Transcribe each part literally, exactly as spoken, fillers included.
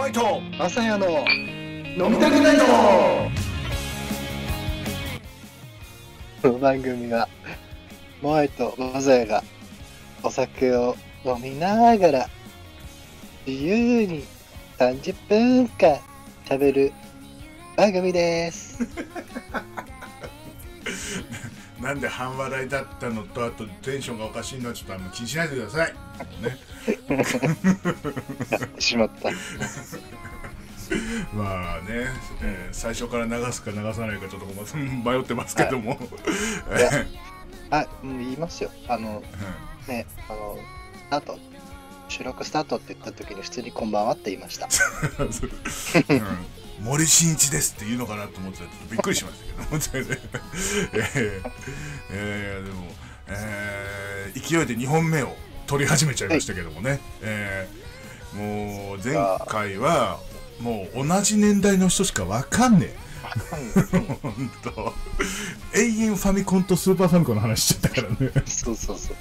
モアイとまさやの飲みたくないと。この番組はモアイとまさやがお酒を飲みながら自由にさんじゅっぷんかん喋る番組です。 なんで半笑いだったのと、あとテンションがおかしいのはちょっとあんま気にしないでください。ね、 やってしまった。 まあね、えー、最初から流すか流さないかちょっと迷ってますけども。 あ、言いますよ。あの、うん、ね、あの、スタート、収録スタートって言った時に普通にこんばんはって言いました。 うん、森進一ですって言うのかなと思ってたらちょっとびっくりしましたけど、えーえー、でも、えー、勢いでにほんめを取り始めちゃいましたけどもね、はい、えー、もう前回はもう同じ年代の人しかわかんねえ。本当永遠ファミコンとスーパーファミコンの話しちゃったからね。 そうそうそう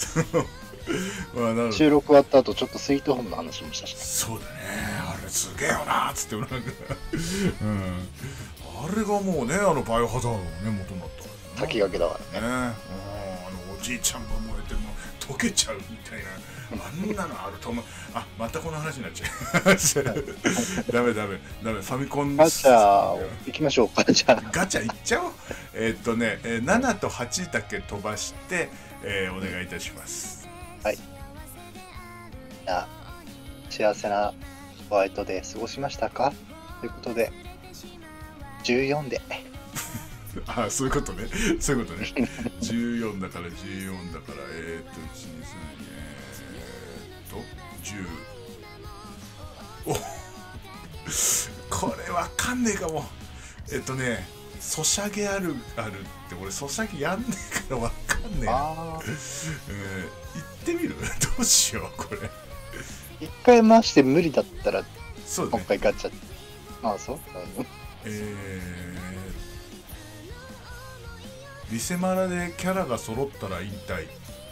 まあ、収録終わった後ちょっとスイートホームの話もしたし、ね、 そうだね、あれすげえよなーっつってなんか、うん、あれがもうね、あのバイオハザードのね元になった先駆けだからね、 うん、あのおじいちゃんが燃えても溶けちゃうみたいな、あんなのあると思う。あ、またこの話になっちゃう。ダメダメダメ、ファミコンガチャ行きましょうか。じゃあガチャ行っちゃおう。えー、っとね、ななとはちだけ飛ばして、えー、お願いいたします。 はい。じゃあ幸せなホワイトで過ごしましたかということでじゅうよんでああ、そういうことね、そういうことね。じゅうよんだからじゅうよんだから、えー、っといちにさんえー、っとじゅう。おこれわかんねえかも。えっとね、ソシャゲあるあるって俺ソシャゲやんねえからわかんねえな。あ、えー、行ってみる。どうしようこれ。 一回回して無理だったら、 そうね、 もう一回ガチャ。ああ、そう。 えー、リセマラでキャラが揃ったら引退。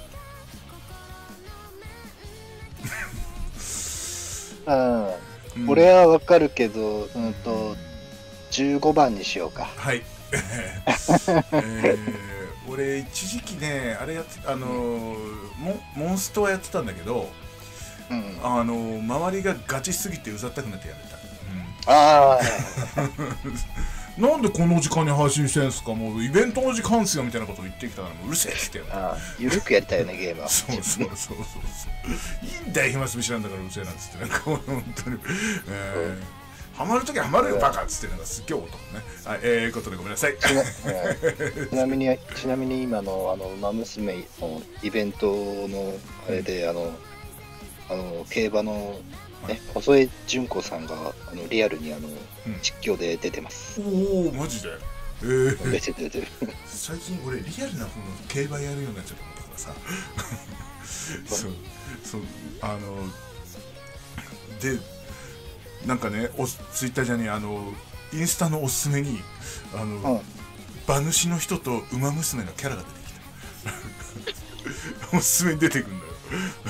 うん、俺はわかるけど、うんとじゅうごばんにしようか。 はい。えー、俺一時期ね、あれやってあのー、モ, モンストはやってたんだけど、うん、あのー、周りがガチすぎてうざったくなってやめた。うん、ああ。なんでこの時間に配信してんすか、もうイベントの時間っすよみたいなことを言ってきたから、もううるせえって言ってやめた。 ゆるくやりたいよね、ゲームは。 そうそうそうそうそう。いいんだよ、暇つぶしなんだからうるせえなんつって、なんか本当に。えーハマるときはハマるよバカっつってなんかすっげえ音ね。はい、えー、ことでごめんなさい。 ちな、ちなみにちなみに今のあの馬娘のイベントのあれで、うん、あのあの競馬のね、細江純子さんがあのリアルにあの、うん、実況で出てます。 おお、マジで。えー、 出てる出てる。最近俺リアルな方の競馬やるようになっちゃったもんだからさ。そうそう、あので。なんかね、おツイッターじゃねえ、あのインスタのおすすめにあの、うん、馬主の人と馬娘のキャラが出てきた。おすすめに出てくるんだよ。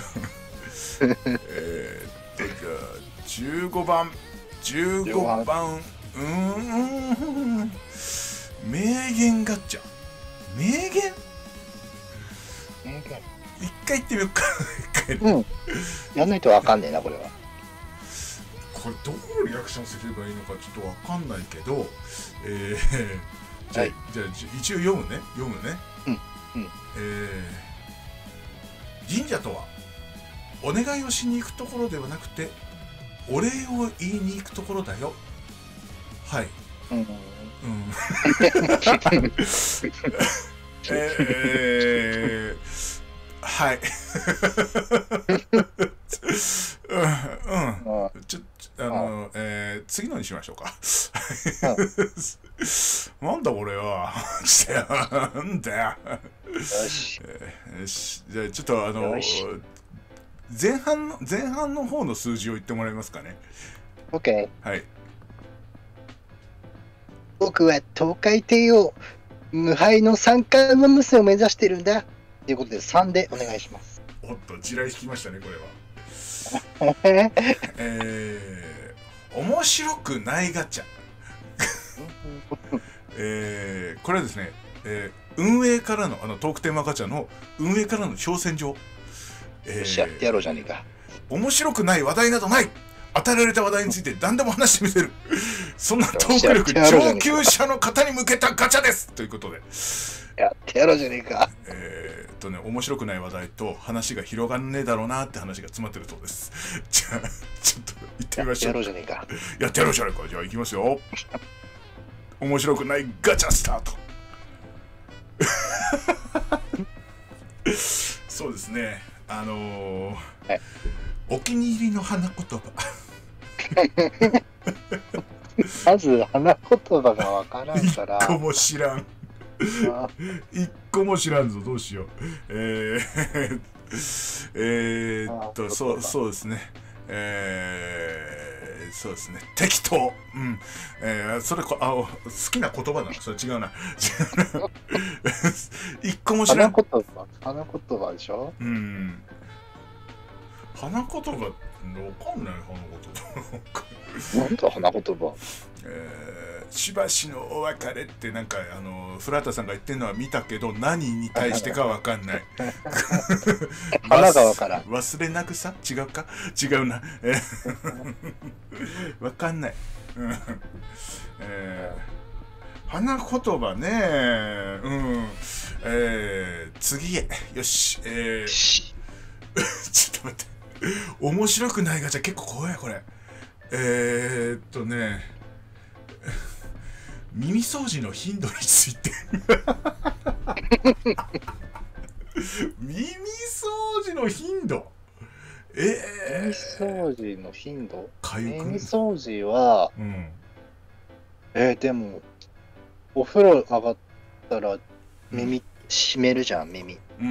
えー、てかじゅうごばんじゅうごばん、うーん、名言ガッチャ、名言名言一回言ってみようか。 うん、やんないとわかんねえなこれは。 これどうリアクションすればいいのかちょっとわかんないけど、えー、じゃあ、はい、じゃあ一応読むね読むね。 うんうん。 えー、神社とはお願いをしに行くところではなくてお礼を言いに行くところだよ。はい。うん。うん、えー、はい。うん、うん、ちょあの、えー、次のにしましょうか。なんだこれは。なんだよ。よし。よし。じゃあちょっとあの前半の前半の方の数字を言ってもらえますかね。 OK。 はい。 僕は東海帝王無敗の三冠馬娘を目指してるんだ。ということでさんでお願いします。 おっと地雷引きましたねこれは。えー、 面白くないガチャ。えー、これはですね、えー、運営からの、あのトークテーマガチャの運営からの挑戦状。 えー、よし、やってやろうじゃねえか。 面白くない話題などない。与えられた話題について何でも話してみせる。そんなトーク力上級者の方に向けたガチャですということで。 やってやろうじゃねえか。 えーっとね、面白くない話題と話が広がんねえだろうなって話が詰まってるそうです。じゃあ、ちょっと行ってみましょう。 やってやろうじゃねえか。 やってやろうじゃねえか。じゃあ行きますよ。面白くないガチャスタート。そうですね。あのーはい、お気に入りの花言葉。 まず花言葉がわからんから。 一個も知らん。一個も知らんぞ。どうしよう。えー、えーっとそうそうですね。えー、そうですね。適当。うん。えー、それこあ好きな言葉だな。それ違うな。違うな。一個も知らん。 花言葉。花言葉でしょ。 うん。花言葉ってわかんない。花言葉。 なんだ花言葉。 えー、しばしのお別れってなんかあのフラータさんが言ってるのは見たけど何に対してかわかんない。 花がわからん。 忘れなくさ違うか違うな。わかんない。えー、花言葉ね。うん。えー、次へよし。えー、ちょっと待って。面白くないガチャ結構怖いこれ。えー、っとね。耳掃除の頻度について。耳掃除の頻度。えー、耳掃除の頻度。耳掃除は、 うん、 えー、でもお風呂上がったら耳閉めるじゃん、耳。 うん。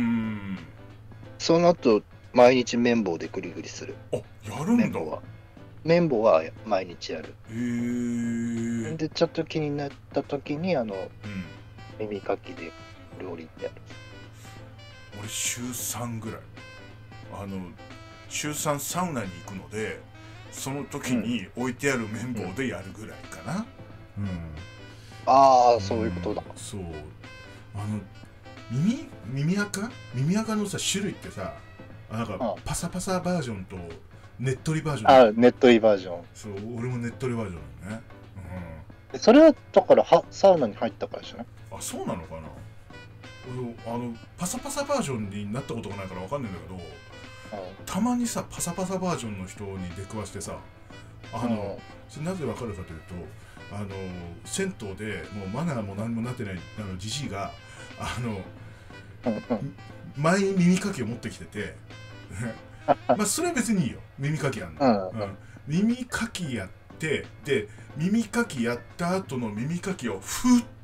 その後毎日綿棒でグリグリする。 あ、やるんだ。 綿棒は綿棒は毎日やる。 へー。 でちょっと気になった時にあの、うん、耳かきで料理ってやる。 俺週さんぐらいあの週さんサウナに行くのでその時に置いてある綿棒でやるぐらいかな。うん、うん、 ああ、そういうことだ。 そうあの耳耳垢耳垢のさ種類ってさなんかパサパサバージョンとねっとりバージョン。 ああ、ねっとりバージョン。 そう、俺もねっとりバージョンだね。 うん、それはだからはサウナに入ったからじゃない？ あ、そうなのかな。俺あのパサパサバージョンになったことがないからわかんないんだけど、うん、たまにさパサパサバージョンの人に出くわしてさ、あの、うん、それなぜわかるかというと、あの銭湯でもうマナーも何もなってないあのじじいがあの、うんうん、前に耳かきを持ってきてて。まあそれは別にいいよ、耳かきやんの、うんうん、耳かきやってで耳かきやった後の耳かきをふって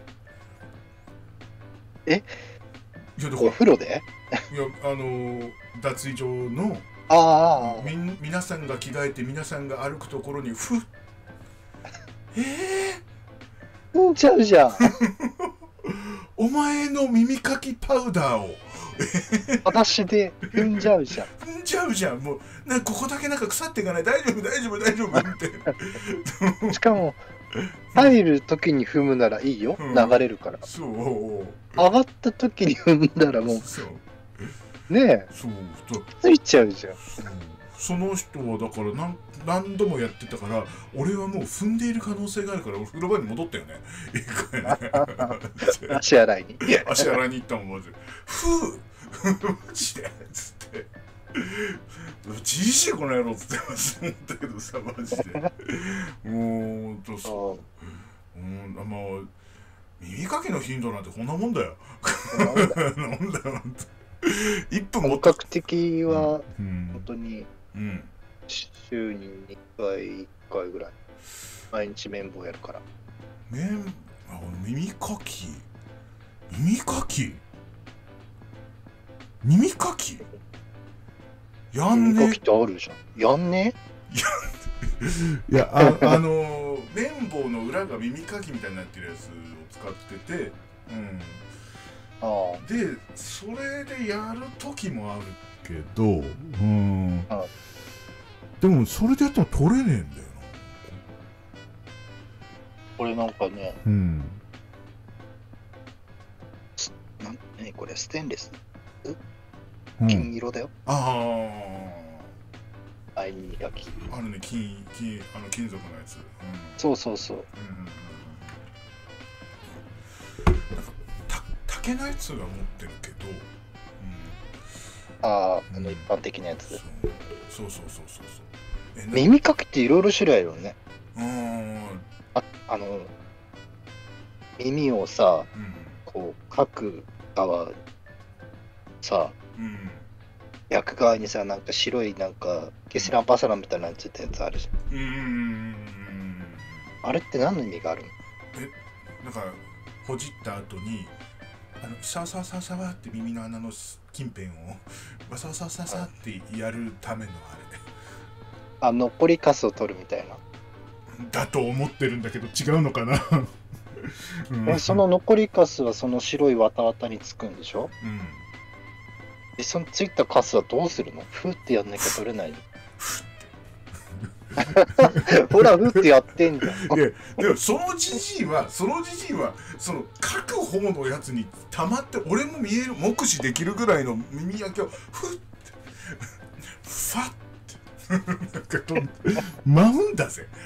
えいやだからお風呂でいやあのー、脱衣所のあみ皆さんが着替えて皆さんが歩くところにふっえーうんちゃうじゃんお前の耳かきパウダーを私で踏んじゃうじゃん踏んじゃうじゃん。もうなんかここだけなんか腐っていかない。大丈夫大丈夫大丈夫ってしかも入る時に踏むならいいよ、うん、流れるから。 そう上がった時に踏んだらもうそうねえそうついちゃうじゃん。 その人はだから何何度もやってたから俺はもう踏んでいる可能性があるから風呂場に戻ったよね。 足洗いに足洗いに行ったもんまずふうマジでっつってじじいこの野郎っつって思ったけどさマジでもうとそううんまあ耳かきの頻度なんてこんなもんだよ。なんだよいっぷん本格的は本当に週ににかいいっかいぐらい毎日綿棒やるから。 綿あ耳かき耳かき耳かきやんね耳かきってあるじゃん。やんねいやああの綿棒の裏が耳かきみたいになってるやつを使ってて、うんあでそれでやる時もあるけど、うん、あでもそれでやったら取れねえんだよな。 これなんかね、 うん。 なん何これ、ステンレスうん、 金色だよ。 ああいにがき。 あ、あるね、金、金、あの金属のやつ。うん。 そうそうそう。 うんうんうんうん。なんか、た、竹のやつは持ってるけど、 ああ、 うん。 あの一うん。 般的なやつ。 そう。そうそうそうそうそう。え、な、 耳かきっていろいろ種類あるよね。 うーん。 あ、あの、耳をさ、 うん。 こう、かく側、さ、 うん。 逆側にさ、なんか白い、なんか、ケセランパサランみたいなのついたやつあるじゃん。 うん。うん。うん。 あれって何の意味があるの？ え、なんか、ほじった後に、あの、シャワシャワシャワシャワって耳の穴の近辺を、バサバサバサバサってやるためのあれ。 あ、残りカスを取るみたいな。 だと思ってるんだけど、違うのかな。うん。 え、その残りカスはその白い綿綿につくんでしょ？ うん。 で、そのついたカスはどうするの？ふーってやんなきゃ取れないの？ほら、ふーってやってんじゃん。 で、でもそのじじいは、そのじじいは、その書く方のやつに溜まって、俺も見える、目視できるぐらいの耳焼けを、ふって、ファッて、なんかと、舞うんだぜ。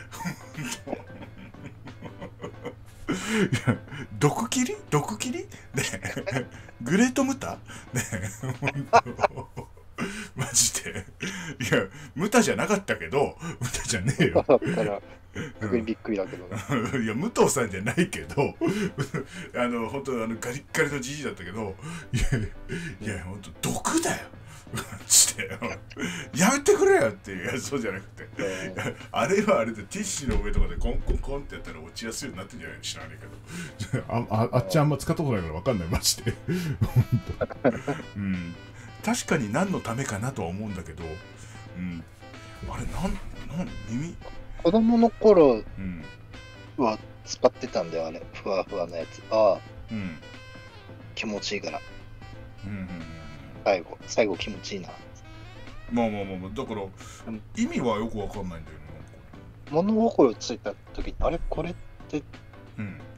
いや、毒切り毒切りね、グレートムタね、ほんとマジで。いや、ムタじゃなかったけど、ムタじゃねえよ。 だったら、逆にびっくりだけどね。 いや、武藤さんじゃないけど、あの、本当あの、ガリッガリのじじいだったけど、いや、いや、本当毒だよ。してやめてくれよっていう、いや、そうじゃなくて、 えーあれはあれでティッシュの上とかでコンコンコンってやったら落ちやすいようになってんじゃないの知らないけど。あ, あ, あっちあんま使ったことないから分かんない、マジで。うん、確かに何のためかなとは思うんだけど、うん、あれ、なん、なん、耳、 子供の頃うん、 は使ってたんだよ、あれ。ふわふわのやつ。ああ、 うん、 気持ちいいから。 うん、うん、 最後、最後気持ちいいな。 まあまあまあまあ、だから、意味はよくわかんないんだよね、 物心ついた時に、あれこれってなんか。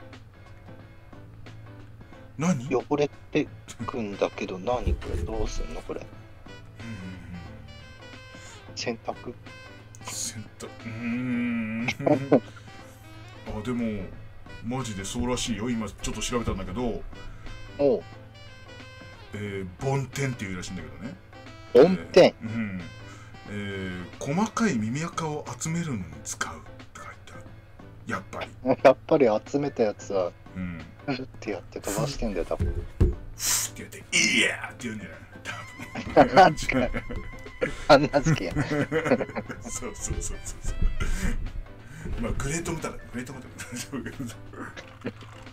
うん。何？ 汚れてくんだけど、何これどうすんのこれ。 うんうん洗濯？ うん。洗濯、うーん。あ、でも、マジでそうらしいよ。今ちょっと調べたんだけど、 おう、 えー、梵天っていうらしいんだけどね。 梵天。 えーうん。えー、細かい耳垢を集めるのに使うって書いてある。やっぱり。 やっぱり集めたやつは、 うん。 ふってやって飛ばしてんだよ、多分。 ふーってやって、いやーって言うんじゃない？多分。 あんな好きや。 そうそうそうそうそう。まあ、グレートムタだ。グレートムタだ。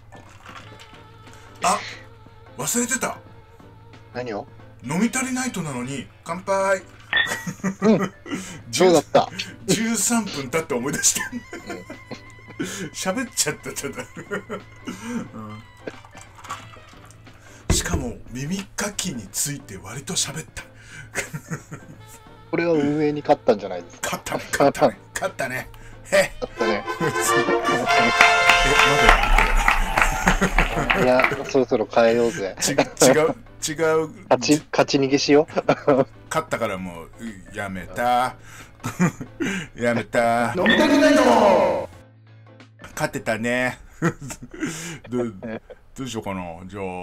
あ、忘れてた。 何を？ 飲み足りないとなのに、乾杯。 うん、そうだった。 じゅうさんぷん経って思い出して。喋っちゃった、ただ。うん、しかも、耳かきについて割と喋った。 これは運営に勝ったんじゃないですか。 勝ったね、勝ったね、勝ったね。へ勝ったね。 え、まだいや、そろそろ変えようぜ。 ち違う、違う。 勝ち、勝ち逃げしよう。 勝ったからもう、やめた。やめた。飲みたくないの。勝ってたね。ど, どうしようかな。じゃあ、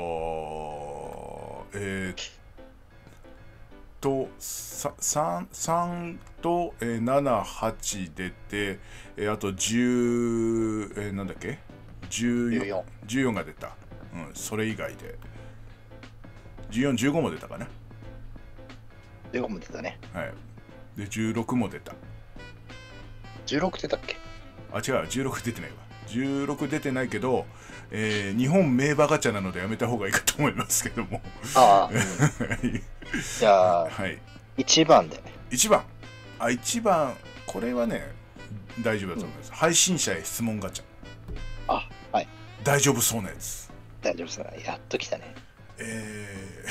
えー、っと、さん、さんと、えー、なな、はち出て、えー、あとじゅう、えー、なんだっけ ?じゅうよん。じゅうよんが出た。うん、それ以外で。じゅうよん、じゅうごも出たかな。 じゅうごも出たね。 はい。で、じゅうろくも出た。 じゅうろく出たっけ？ あ、違う、じゅうろく出てないわ。じゅうろく出てないけど、えー、日本名馬ガチャなのでやめた方がいいかと思いますけども。 ああ。うん、じゃあ、 はい。 いちばんで。 いちばん。あ、いちばん、これはね、大丈夫だと思います。うん、配信者へ質問ガチャ。 あ、はい。 大丈夫そうなやつ。 大丈夫そうな。やっと来たね。 え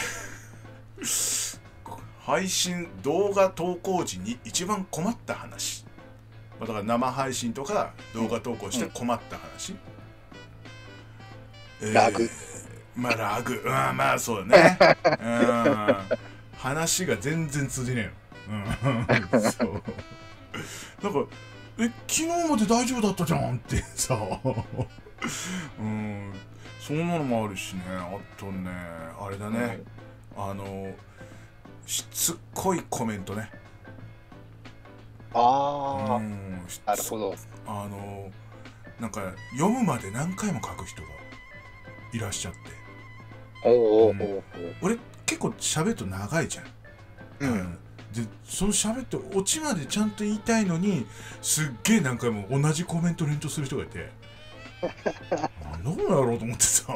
ー、配信動画投稿時に一番困った話。 あ、だから生配信とか動画投稿して困った話、 うん、ラグ、 えー、まあラグ、まあまあそうだね、うん、話が全然通じねえの、うん、そうなんかえ昨日まで大丈夫だったじゃんってさうん、そんなのもあるしね。あとねあれだね、うん、あのしつっこいコメントね。 ああ、うん、なるほど。 あのなんか読むまで何回も書く人がいらっしゃって、 おおお、うん、 俺結構喋ると長いじゃん、うん、でその喋ってオチまでちゃんと言いたいのにすっげえ何回も同じコメント連投する人がいてどうやろうと思ってさ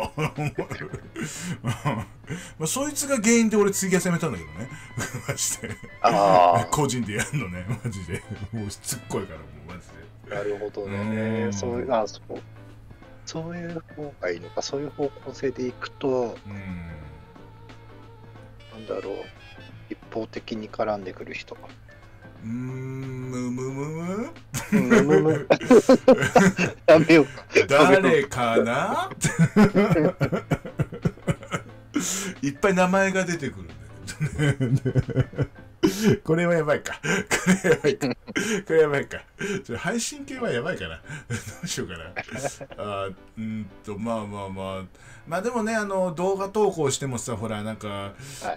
まあそいつが原因で俺ツイキャスやめたんだけどねマジであ個人でやるのねマジでもうしつっこいからもうマジで。なるほどね。そういうあそうそういう方がいいのか。そういう方向性でいくと、うん、なんだろう、一方的に絡んでくる人。 うーん、むむむむむむむやめようか。 誰かないっぱい名前が出てくるんだけどねこれはやばいか。これやばいか。これやばいか。ちょ配信系はやばいかな。どうしようかな。あうんと、まあまあまあ。まあでもね、あの、動画投稿してもさ、ほら、なんか、はい、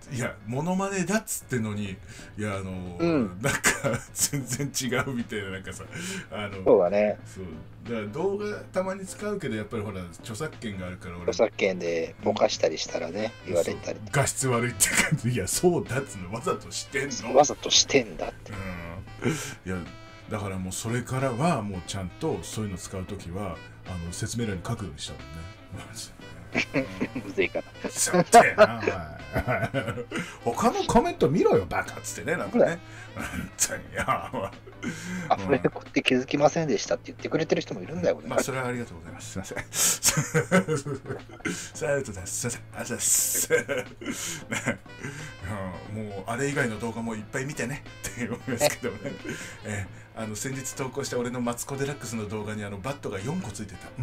いや、モノマネだっつってのに、いや、あの、うん、なんか、全然違うみたいな、なんかさ、あの、 そうだね。 そう。だから動画たまに使うけど、やっぱりほら、著作権があるから、 俺。著作権でぼかしたりしたらね、うん、言われたり。 画質悪いって感じ。いや、そうだっつうの、わざとしてんの。 わざとしてんだって。 うん。いや、だからもうそれからは、もうちゃんとそういうの使うときは、あの、説明欄に書くようにしたもんね。 むずいかな。 さてな、他のコメント見ろよ、バカっつってね、なんかね。本当に、やばい。 あ、それって気づきませんでしたって言ってくれてる人もいるんだよね。 まあ、それはありがとうございます。すみません。さあ、ありがとうございます。すみません。ありがとうございます。もう、あれ以外の動画もいっぱい見てねって思いますけどね。えあの先日投稿した俺のマツコ・デラックスの動画にあのバットがよんこついてた。うん。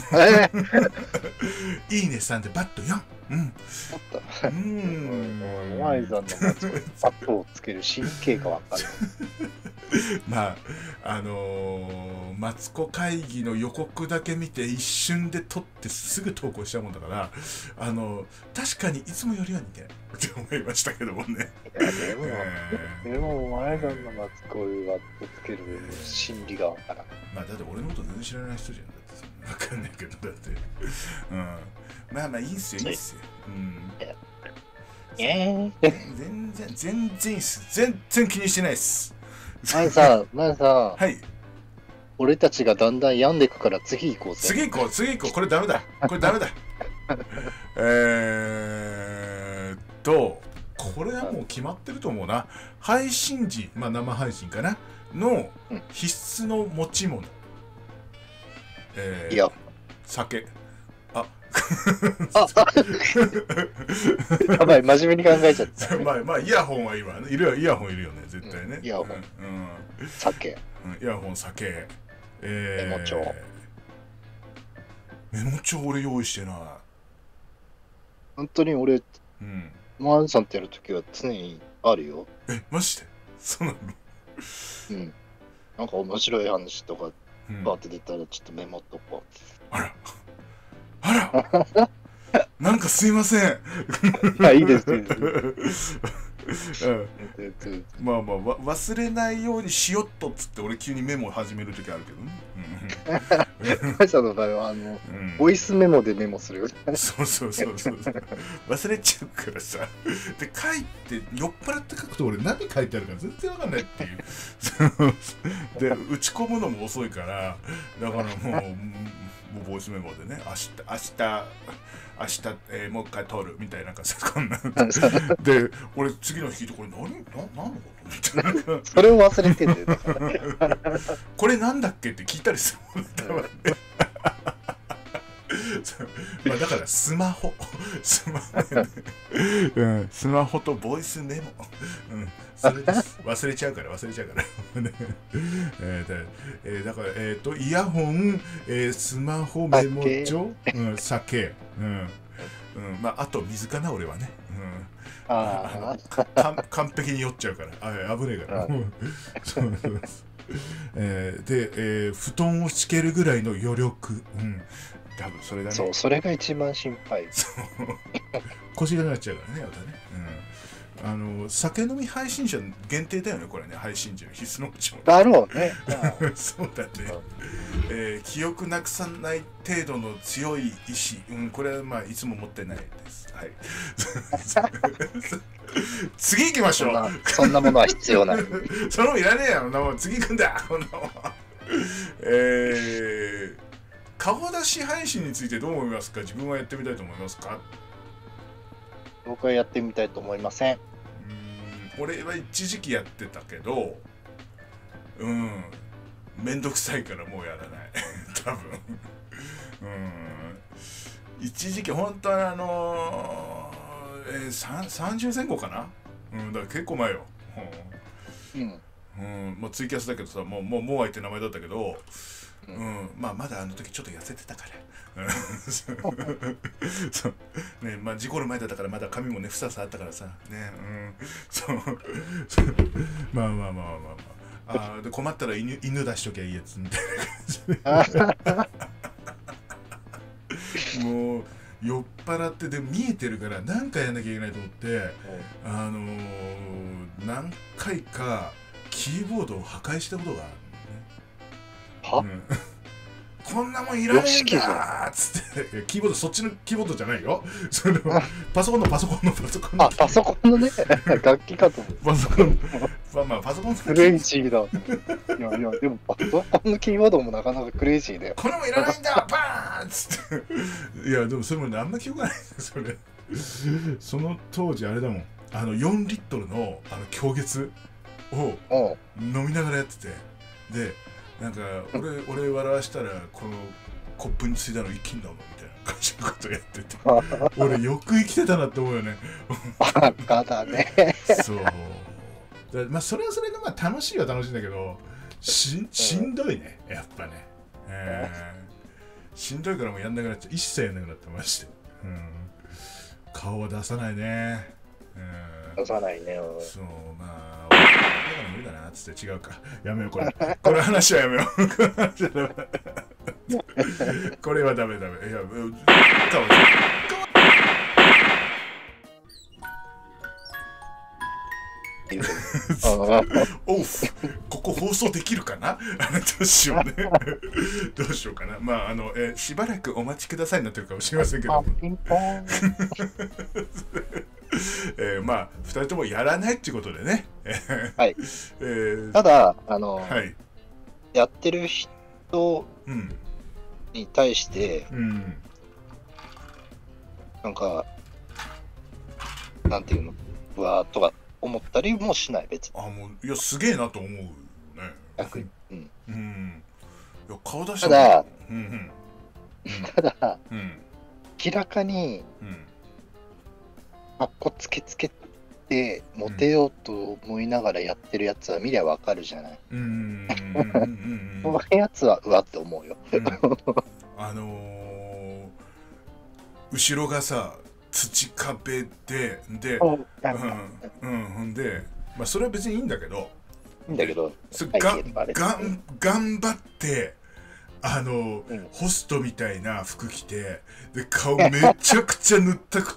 いいねさんでバットよん。うん。 うん。お前さんのマツコにバットをつける神経がわかる。 まああのー、マツコ会議の予告だけ見て一瞬で撮ってすぐ投稿したもんだからあの確かにいつもよりは似てないって思いましたけどもね。 いやでも、えー、でもお前さんのマツコにバットつける心理がわからん。 まあだって俺のこと全然知らない人じゃん。だってそんなわかんないけどだってうんまあまあいいっすよいいっすよ。うんえー、 全然全然いいっす。全然気にしてないっす。 前さ、前さ、 はい。 俺たちがだんだん病んでくから次行こうぜ。 次行こう、次行こう。これダメだ。これダメだ。えーっと、これはもう決まってると思うな。配信時、まあ生配信かなの必須の持ち物。えー、 いや。 酒。ああやばい、真面目に考えちゃった、ね。 まあ、まあ、イヤホンはいるわね。いるよ、イヤホンいるよね、絶対ね。 うん、イヤホン。うん。酒。 うん、イヤホン、酒。 えー、メモ帳。 メモ帳俺用意してない。 本当に俺、 うん。 マンさんってやるときは常にあるよ。 え、マジでそうなの？ うん。なんか面白い話とか、バーって出たらちょっとメモっとこう。 あら。あらなんかすいません。 いや、いいです、いいです。 うん、まあまあわ忘れないようにしよっとっつって俺急にメモを始めるときあるけどね。 マイさんの場合はあの、うん、ボイスメモでメモするよ。 そうそうそうそう忘れちゃうからさ。で書いて酔っ払って書くと俺何書いてあるか全然わかんないっていう。で打ち込むのも遅いからだからもうもうボイスメモでね明日明日明日、えー、もう一回撮るみたいななんかさこんなで俺次の日聞いてこれ何な何のことみたいなそれを忘れてんだよこれなんだっけって聞いたりするもんね、 そうまあだからスマホスマホ、うん、スマホとボイスメモ、うん、それです忘れちゃうから忘れちゃうからえーだ、えー、だからえっ、ー、とイヤホン、えー、スマホメモ帳、うん、酒、うんうん、まああと水かな俺はね、うん、ああ完璧に酔っちゃうからあ危ねえからそうそうえー、で、えー、布団を敷けるぐらいの余力、うん、多分それだね。 そう、それが一番心配。 そう腰がなっちゃうからね、またね。うん、あの酒飲み配信者限定だよね、これね、配信者必須のうちも。 だろうね。 そうだね、えー。記憶なくさない程度の強い意志、うん、これはまあいつも持ってないです。はい。次行きましょう。 そんな、そんなものは必要ない。 そのいらねえよ、もう次行くんだ、こんなもん。えー、顔出し配信についてどう思いますか？自分はやってみたいと思いますか？ 僕はやってみたいと思いません。 うーん、俺は一時期やってたけど、うん、めんどくさいからもうやらない。多分。うん、一時期本当はあのーえー、さんじゅう前後かな、うん、だから結構前よ、うん、うん、もうツイキャスだけどさ、もうもうモアイって名前だったけど、うん、うん、まあまだあの時ちょっと痩せてたからそうね、まあ事故る前だったからまだ髪もねふさふさあったからさね、うん、そうまあまあまあまあまあまあ、あで困ったら 犬, 犬出しときゃいいやつみたいな感じもう酔っ払ってで見えてるから何かやんなきゃいけないと思って、うん、あのー、何回かキーボードを破壊したことがあるのね。は、うん、こんなもんいらねえんだーっつってキーボードそっちのキーボードじゃないよ。そのパソコンのパソコンのパソコンのあパソコンのね楽器かと思ってパソコンまあまあパソコンのクレイジーだ。いやいやでもパソコンのキーボードもなかなかクレイジーだよ。 これもいらないんだバーンっつっていやでもそれもねあんま記憶がないそれその当時あれだもん、あのよんリットルのあの狂月を飲みながらやってて、でなんか俺俺笑わしたらこのコップについたの一気に飲むみたいな感じのことやってて俺よく生きてたなって思うよね。 バカだね。 そうだ、まあそれはそれでまあ楽しいは楽しいんだけど し, しんどいねやっぱね、えー、しんどいからもうやんなくなっちゃう、一切やんなくなってまして、うん、顔は出さないね、 うん、出さないね。 そうまあだから無理だなっつって違うかやめようこれこれ話はやめようこれはダメダメいや顔おうここ放送できるかなどうしようねどうしようかな、まああの、えー、しばらくお待ちくださいになってるかもしれませんけどピンポンえー、まあふたりともやらないっていうことでねはい、えー、ただあの、はい、やってる人に対して、うん、なんかなんていうのうわーとか思ったりもしない別に。 あもういやすげえなと思うよね。 逆に。うん。 うん。いや顔出した。 ただ、 うんうんうん、ただ、うん、明らかに、うん、かっこつけつけてモテようと思いながらやってるやつは見りゃわかるじゃない。うん。そのやつはうわって思うよ。うん、 あのー、後ろがさ。土壁でで、うん、うん、で、まあそれは別にいいんだけど、 いいんだけど、 がが頑張ってあの、うん、ホストみたいな服着て、で顔めちゃくちゃ塗ったくって、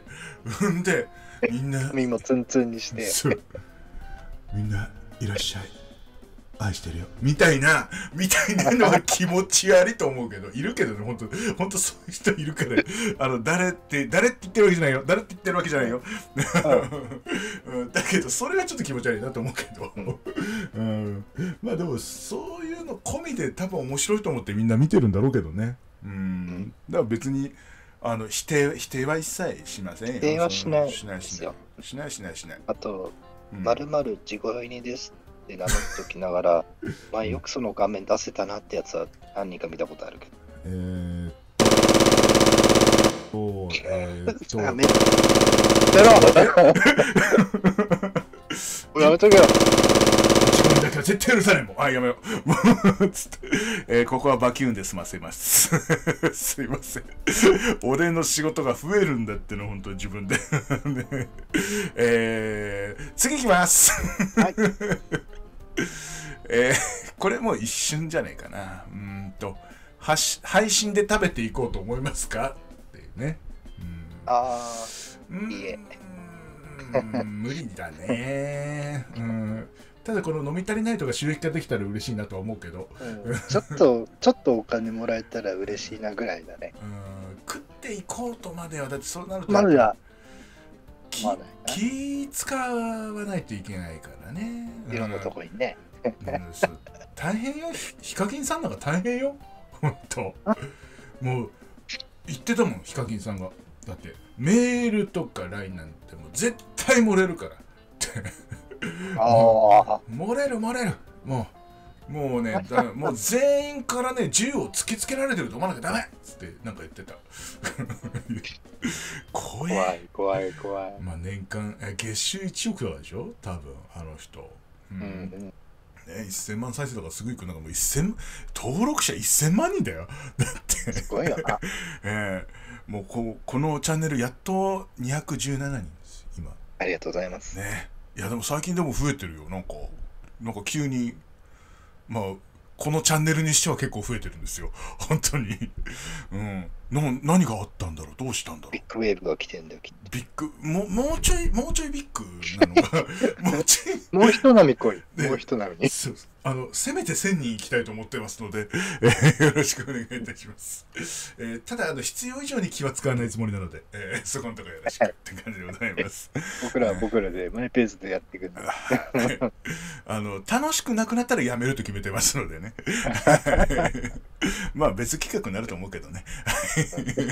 んでみんな身もツンツンにして、 みんないらっしゃい。愛してるよみたいなみたいなのは気持ち悪いと思うけどいるけどね、本当本当そういう人いるからあの誰って誰って言ってるわけじゃないよ誰って言ってるわけじゃないよ、うん、だけどそれはちょっと気持ち悪いなと思うけど、うん、まあでもそういうの込みで多分面白いと思ってみんな見てるんだろうけどね、うん、だから別にあの否定否定は一切しませんよ。 否定はしないしないしないしないしないしない。 あとまるまる地声にですって名乗っときながら、まあよくその画面出せたなってやつは何人か見たことあるけど。えーと、えー、っと、 やめろ。やめとけよ。 落ち込みだけは絶対許さないもん。あ、やめよう。もう、つって。えー、ここはバキューンで済ませます。すいません。俺の仕事が増えるんだっての、本当に自分で。ね、えー、次行きます。はい。えー、これもう一瞬じゃねえかな。うーんと、はし配信で食べていこうと思いますかっていうね。うん、 ああ、いいえ。 無理だね、うん。ただこの飲み足りないとか収益化できたら嬉しいなとは思うけど、 うん、ちょっとちょっとお金もらえたら嬉しいなぐらいだね。 うん、食っていこうとまではだってそうなるとまだ気、ま、気使わないといけないからね。 いろんなとこにね。 うん、そう大変よ。ヒカキンさんなんか大変よ。本当。もう言ってたもん、ヒカキンさんが。だってメールとか ライン なんてもう絶対漏れるからってああ漏れる漏れるもうもうねだもう全員からね銃を突きつけられてると思わなきゃダメっつってなんか言ってた怖い怖い怖い。 まあ年間え月収いちおくとかでしょ多分あの人、うんうんね、せんまん再生とかすごいくなんかもうせん登録者せんまんにんだよだってすごいよなえー、もう こ, このチャンネルやっとにひゃくじゅうななにんです今。 ありがとうございますね。いやでも最近でも増えてるよ。なんかなんか急にまあこのチャンネルにしては結構増えてるんですよ本当にうんな何があったんだろうどうしたんだろうビッグウェーブが来てんだよきっと。 ビッグもうもうちょいもうちょいビッグなのがもうちょいもう一波来いもう一波にそうあのせめてせんにん行きたいと思ってますので、えー、よろしくお願いいたします、えー、ただあの必要以上に気は使わないつもりなので、えー、そこのところよろしくって感じでございます僕らは僕らでマイペースでやっていくんであの楽しくなくなったらやめると決めてますのでねまあ別企画になると思うけどねはい、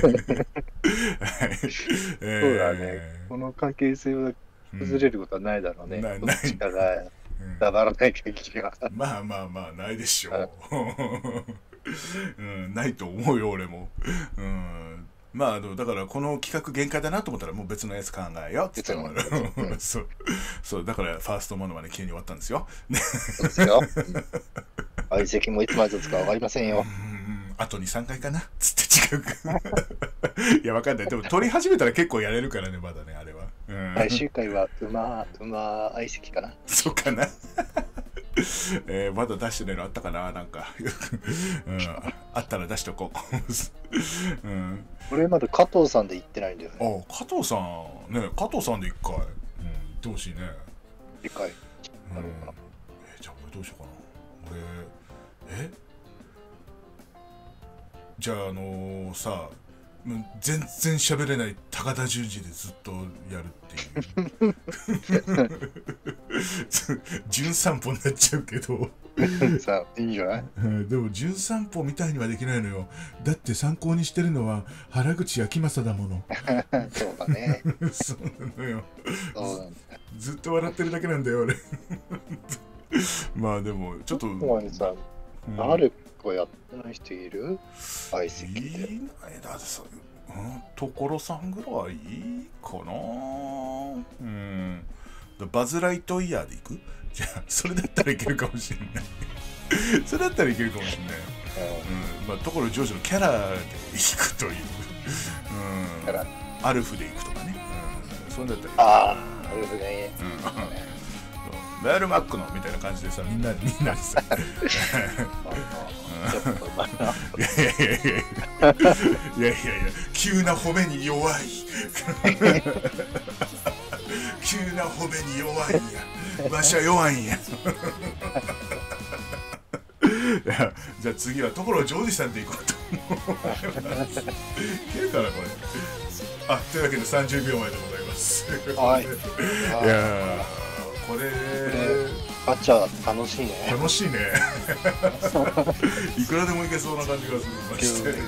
えー、そうだねこの関係性は崩れることはないだろうね、うん、ないどっちかがだばらない限りは、 うん、まあまあまあないでしょう、うん、ないと思うよ俺も、うん、まああのだからこの企画限界だなと思ったらもう別のやつ考えよって言ってもらうそうそうだからファーストモノマネ急に終わったんですよそうですよ相席もいつまで経つか分かりませんよ。 あとにさんかいかなつって違ういやわかんないでも撮り始めたら結構やれるからねまだねあれは、 うん、最終回は馬馬相席かなそうかなえー、まだ出してないのあったかななんか、うん、あったら出しとこう、うん、 俺まだ加藤さんで行ってないんだよね。 あ加藤さんね加藤さんでいっかい、うん、行ってほしいねいっかいなるほど、 えー、じゃあ俺どうしようかな俺えじゃああのー、さ全然喋れない高田純次でずっとやるっていう純散歩になっちゃうけどさあいいんじゃないでも純散歩みたいにはできないのよだって参考にしてるのは原口あきまさだものそうだねそうなのよそうなんだずっと笑ってるだけなんだよ俺まあでもちょっとさ、うん、誰かやってない人いる相席でいないだってさ、うん、所さんぐらいかなうんバズライトイヤーで行くじゃあそれだったらいけるかもしれないそれだったらいけるかもしれない、うんまあ、所ジョージのキャラで行くという、うん、キャラアルフで行くとかね、うん、それだったらいけるああアルフね、 うんロイヤルマックのみたいな感じでさみんなみんなでさいやいやいやいやいやいやいや急な褒めに弱い急な褒めに弱いんやわしは弱いんやじゃあ次は所ジョージさんでいこうと思いますいけるかなこれあというわけでさんじゅうびょうまえでございますはいいやこれガチャ楽しいね楽しいねいくらでもいけそうな感じがするまして、ね、いや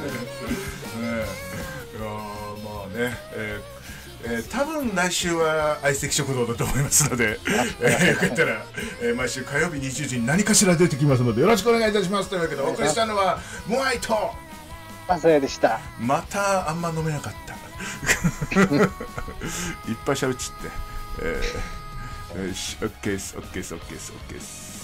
まあね、えーえー、多分来週は相席食堂だと思いますので、えー、よかったら、えー、毎週火曜日にじゅうじに何かしら出てきますのでよろしくお願いいたしますというわけでお送りしたのはモアイとまさやでした。 またあんま飲めなかったいっぱいしゃべっちって、えー、よし OK です OK です OK です OK です